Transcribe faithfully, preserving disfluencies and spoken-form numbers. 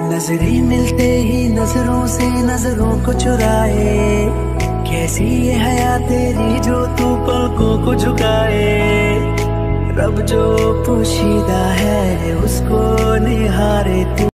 नजरें मिलते ही नजरों से नजरों को चुराए, कैसी ये हया तेरी जो तू पलकों को झुकाए। रब जो पोशीदा है उसको निहारे तू।